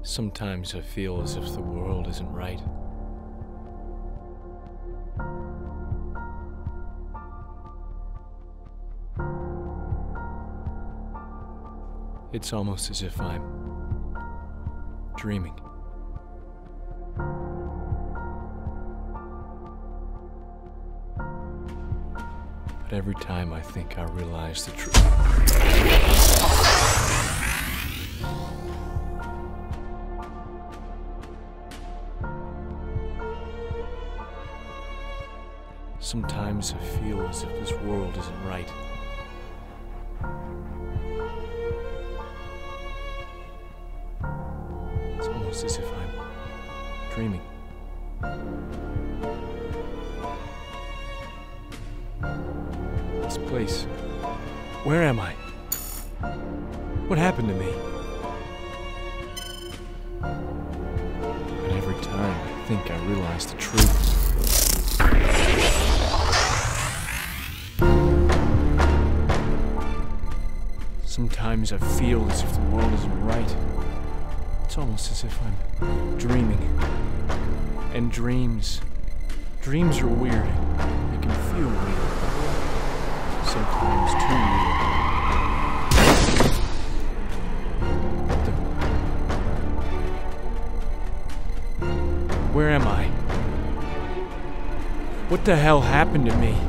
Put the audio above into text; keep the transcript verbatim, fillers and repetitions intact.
Sometimes I feel as if the world isn't right. It's almost as if I'm dreaming. But every time I think I realize the truth. Sometimes I feel as if this world isn't right. It's almost as if I'm dreaming. This place. Where am I? What happened to me? But every time I think I realize the truth. Sometimes I feel as if the world isn't right. It's almost as if I'm dreaming. And dreams, dreams are weird. They can feel weird. Sometimes too weird. What the? Where am I? What the hell happened to me?